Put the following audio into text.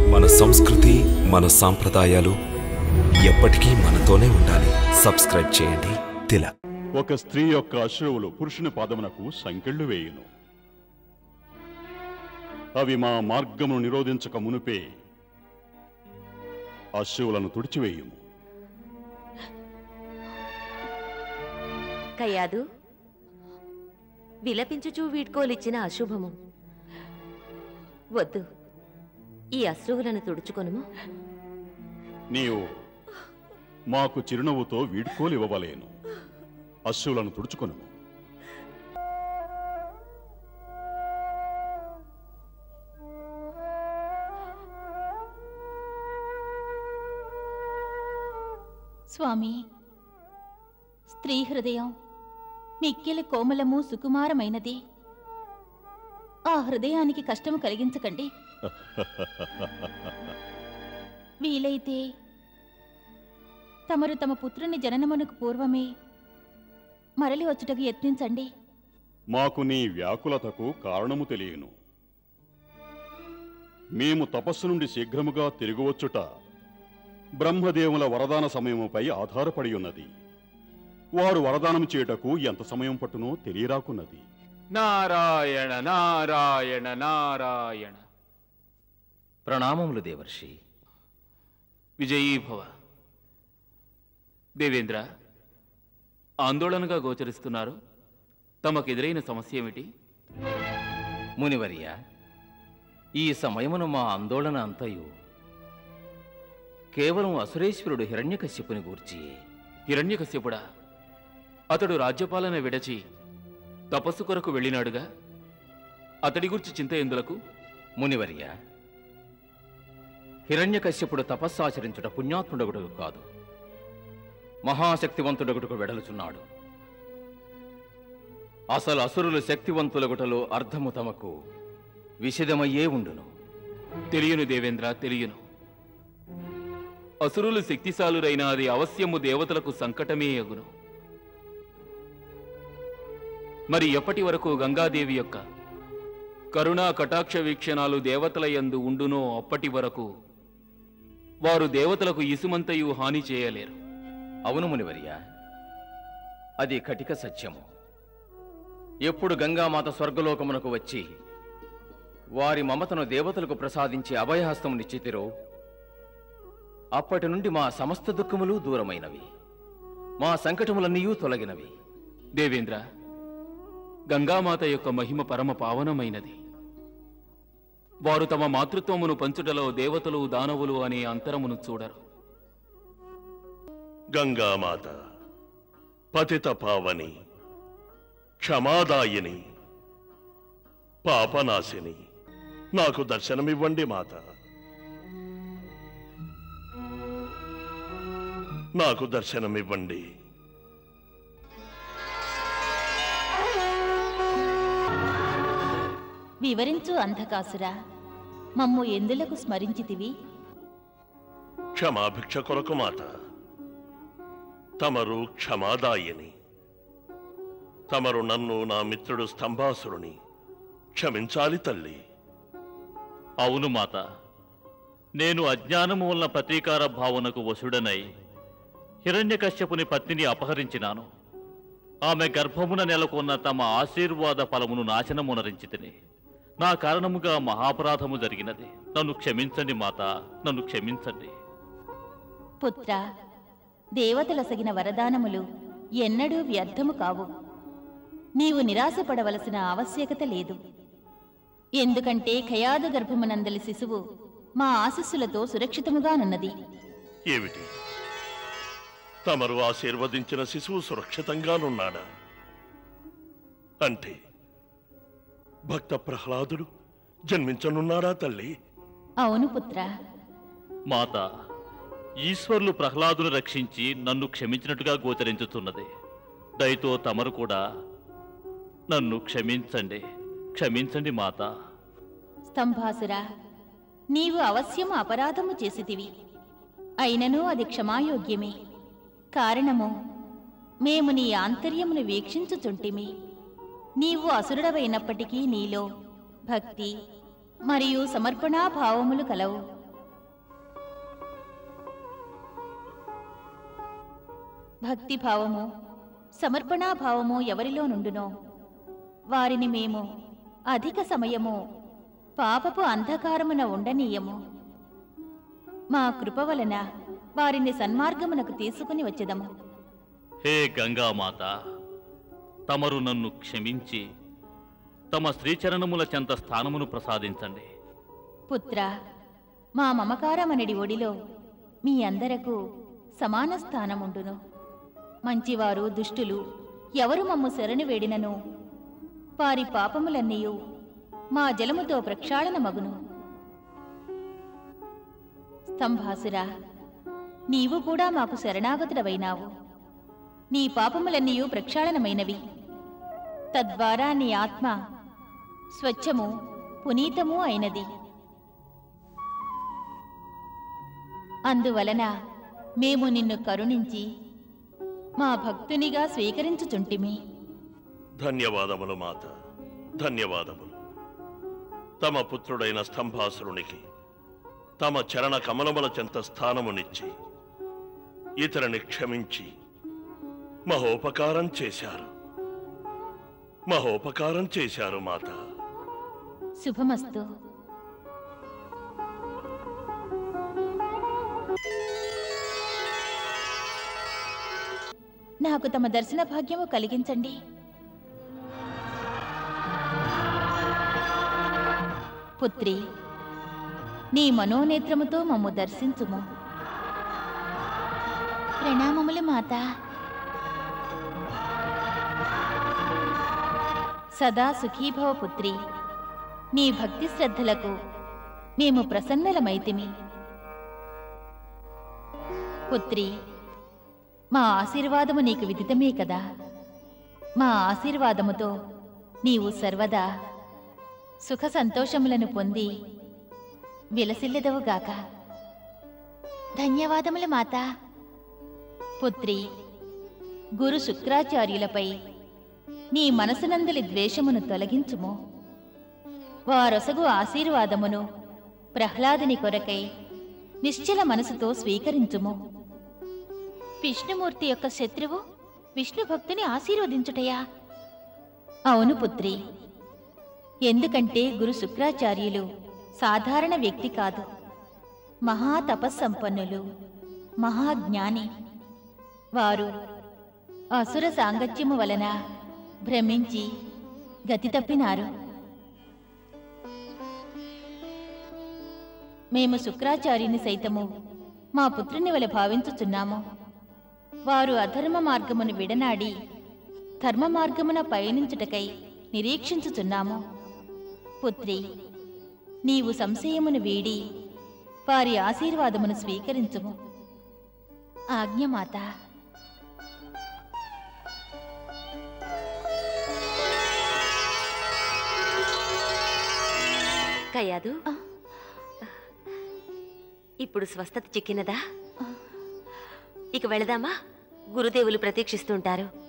మన సంస్కృతి, మన సాంప్రదాయాలు ఎప్పటికీ మనతోనే ఉండాలి. సబ్స్క్రైబ్ చేయండి తిలక్. ఒక స్త్రీ యొక్క అశ్రువులు పురుషుని పాదమునకు సంకెళ్ళు వేయును. అవి మా మార్గమును నిరోధించక మునుపే అశ్రువులను తుడిచివేయుము. కయ్యాదు, విలపించుచూ వీడ్కోలిచ్చిన అశుభము వద్దు. ఈ అశ్రువులను తుడుచుకొనుము. నీవు మాకు చిరునవ్వుతో వీడ్కోలు ఇవ్వవలేను. అశ్రువులను తుడుచుకొనుము. స్వామి, స్త్రీ హృదయం మిక్కిలి కోమలము సుకుమారమైనది. ఆ హృదయానికి కష్టము కలిగించకండి. వీలైతే తమరు తమ పుత్రుని జననమునకు పూర్వమే మరలి వచ్చుటకు యత్నించండి. మాకు నీ వ్యాకులతకు కారణము తెలియను. మేము తపస్సు నుండి శీఘ్రముగా తిరిగివచ్చుట బ్రహ్మదేవుల వరదాన సమయముపై ఆధారపడి ఉన్నది. వారు వరదానం చేయుటకు ఎంత సమయం పట్టునో తెలియరాకున్నది. నారాయణ నారాయణ నారాయణ. ప్రణామములు దేవర్షి. విజయీభవ. దేవేంద్ర, ఆందోళనగా గోచరిస్తున్నారు. తమకెదురైన సమస్య ఏమిటి? మునివర్య, ఈ సమయమున మా ఆందోళన అంతయు కేవలం అసురేశ్వరుడు హిరణ్యకశ్యపుని గూర్చి. హిరణ్యకశ్యపుడా? అతడు రాజ్యపాలన విడచి తపస్సు కొరకు వెళ్ళినాడుగా. అతడి గురించి చింత ఎందులకు? మునివర్య, హిరణ్యకశ్యపుడు తపస్సాచరించుట పుణ్యాత్ముడొకడు కాదు, మహాశక్తివంతుడొకటుకు వెడలుచున్నాడు. అసలు అసురులు శక్తివంతులొకటలో అర్థము తమకు విషదమయ్యే ఉండును. తెలియను దేవేంద్ర, తెలియను. అసురులు శక్తిశాలురైన అది అవశ్యము దేవతలకు సంకటమే అగును. మరి ఎప్పటి వరకు గంగాదేవి యొక్క కరుణా కటాక్ష వీక్షణాలు దేవతల యందు ఉండునో అప్పటి వరకు వారు దేవతలకు ఇసుమంతయు హాని చేయలేరు. అవును మునివర్య, అది కటిక సత్యము. ఎప్పుడు గంగామాత స్వర్గలోకమునకు వచ్చి వారి మమతను దేవతలకు ప్రసాదించి అభయహస్తము నిశ్చితిరో అప్పటి నుండి మా సమస్త దుఃఖములు దూరమైనవి, మా సంకటములన్నీయూ తొలగినవి. దేవేంద్ర, గంగామాత యొక్క మహిమ పరమ పావనమైనది. వారు తమ మాతృత్వమును పంచుటలో దేవతలు దానవులు అనే అంతరమును చూడరు. గంగామాత పతిత పావని, క్షమాదాయిని, పాపనాశిని, నాకు దర్శనమివ్వండి మాత. నాకు దర్శనమివ్వండి. వివరించు అంధకాసురా, మమ్ము ఎందులకు స్మరించితివి? క్షమాభిక్ష కొరకు మాత. తమరు క్షమాదాయిని. తమరు నన్ను నా మిత్రుడు స్తంభాసురుని క్షమించాలి తల్లి. అవును మాత, నేను అజ్ఞానము వలన ప్రతీకార భావనకు వశుడనై హిరణ్యకశ్యపుని పత్నిని అపహరించినాను. ఆమె గర్భమున నెలకొన్న తమ ఆశీర్వాద ఫలమును నాశనమునరించితిని. నా కారణముగా మహాపరాధము జరిగినది. నన్ను క్షమించండి మాత, నన్ను క్షమించండి. పుత్ర, దేవతల సగిన వరదానములు ఎన్నడూ వ్యర్థము కావు. నీవు నిరాశపడవలసిన ఆవశ్యకత లేదు. ఎందుకంటే ఖయాదు గర్భమునందలి శిశువు మా ఆశీస్సులతో సురక్షితముగానున్నది. ఏమిటి? తమరు ఆశీర్వదించిన శిశువు సురక్షితంగానున్నాడా? అంటే భక్త ప్రహ్లాదుడు జన్మించనున్నాడా తల్లి? అవును పుత్ర. మాత, ఈశ్వరులు ప్రహ్లాదును రక్షించి నన్ను క్షమించినట్టుగా గోచరించుతున్నది. దయతో తమరు కూడా నన్ను క్షమించండి, క్షమించండి మాత. స్తంభాసురా, నీవు అవశ్యము అపరాధము చేసితివి. అయినను అది క్షమాయోగ్యమే. కారణము, మేము నీ ఆంతర్యమును వీక్షించుచుంటిమి. నీవు అసురుడవైనప్పటికీ నీలో భక్తి మరియు సమర్పణాభావములు కలవు. భక్తిభావము సమర్పణాభావము ఎవరిలో నుండునో వారిని మేము అధిక సమయము పాపపు అంధకారమున ఉండనీయము. మా కృప వలన వారిని సన్మార్గమునకు తీసుకుని వచ్చెదము. హే గంగామాత, తమరు నన్ను క్షమించి తమ శ్రీచరణముల చెంత స్థానమును ప్రసాదించండి. పుత్ర, మా మమకారమనడి ఒడిలో మీ అందరకు సమాన స్థానముండును. మంచివారు దుష్టులు ఎవరు మమ్ము శరణు వేడినను వారి పాపములన్నీయు మా జలముతో ప్రక్షాళనమగును. స్తంభాసురా, నీవు కూడా మాకు శరణాగతుడవైనావు. నీ పాపములన్నీయు ప్రక్షాళనమైనవి. తద్వారా నీ ఆత్మ స్వచ్ఛము పునీతము అయినది. అందువలన మేము నిన్ను కరుణించి మా భక్తునిగా స్వీకరించుచుంటిమి. ధన్యవాదములు మాత, ధన్యవాదములు. తమ పుత్రుడైన స్తంభాసురునికి తమ చరణ కమలముల చెంత స్థానమునిచ్చి ఇతరుని క్షమించి మహోపకారం చేశారు. మహోపకారం చేశారు మాత. శుభమస్తు. నాకు తమ దర్శన భాగ్యము కలిగించండి. పుత్రి, నీ మనోనేత్రముతో మమ్ము దర్శించుము. ప్రణామములు మాత. సదా సుఖీభవ పుత్రి. నీ భక్తి శ్రద్ధలకు మేము ప్రసన్నలమైతిమి. పుత్రి, మా ఆశీర్వాదము నీకు విదితమే కదా. మా ఆశీర్వాదముతో నీవు సర్వదా సుఖ సంతోషములను పొంది విలసిల్లెదవుగాక. ధన్యవాదములు మాత. పుత్రి, గురు శుక్రాచార్యులపై నీ మనసునందలి ద్వేషమును తొలగించుము. వారొసగు ఆశీర్వాదమును ప్రహ్లాదుని కొరకై నిశ్చల మనసుతో స్వీకరించుము. విష్ణుమూర్తి యొక్క శత్రువు విష్ణు భక్తుని ఆశీర్వదించుటయా? అవును పుత్రి. ఎందుకంటే గురు శుక్రాచార్యులు సాధారణ వ్యక్తి కాదు. మహాతపస్సంపన్నులు, మహాజ్ఞాని. వారు అసుర సాంగత్యము వలన భ్రమించి గతి తప్పినారు. మేము శుక్రాచార్యుని సైతము మా పుత్రుని వలె భావించుచున్నాము. వారు అధర్మ మార్గమును విడనాడి ధర్మ మార్గమున పయనించుటకై నిరీక్షించుచున్నాము. పుత్రి, నీవు సంశయమును వీడి వారి ఆశీర్వాదమును స్వీకరించుము. ఆజ్ఞమాత. కయాదు, ఇప్పుడు స్వస్థత చిక్కినదా? ఇక వెళదామా? గురుదేవులు ప్రతీక్షిస్తుంటారు.